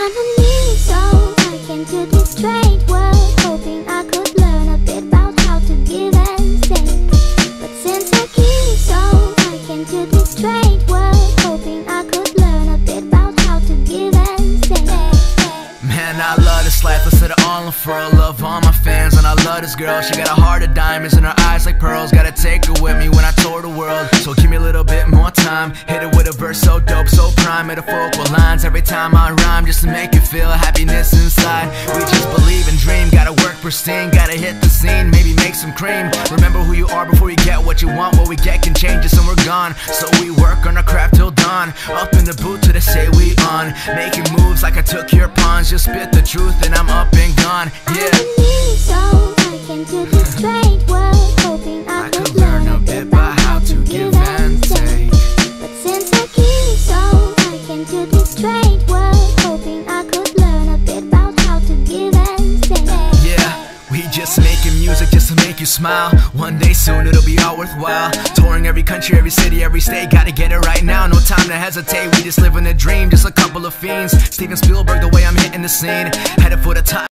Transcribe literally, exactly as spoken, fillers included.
I'm a new soul, I came to this strange world, hoping I could learn a bit about how to give and take. But since I came soul, I came to this strange world, hoping I could learn a bit about how to give and take. Man, I love this life, let's let it all unfurl. Love all my fans, and I love this girl. She got a heart of diamonds and her eyes like pearls. Gotta take her with me when I tour the world, so give me a little bit more time. Hit it with a verse so dope, so prime. Metaphorical lines every time I rhyme, just to make you feel happiness inside. We just believe and dream, gotta work pristine, gotta hit the scene, maybe make some cream. Remember who you are before you get what you want. What we get can change us and we're gone, so we work on our craft till dawn. Up in the booth till they say we on, making moves like I took your pawns. Just spit the truth and I'm up and gone, yeah. I'm a new soul, I came to this strange world, hoping I, I could could learn a bit about how to give and take. But since I came soul, I came to this strange world, hoping I could learn a bit about how to give and take. Yeah, we just making music just to make you smile. One day soon it'll be all worthwhile. Touring every country, every city, every state. Gotta get it right now, no time to hesitate. We just living a dream, just a couple of fiends. Steven Spielberg, the way I'm hitting the scene, headed for the top.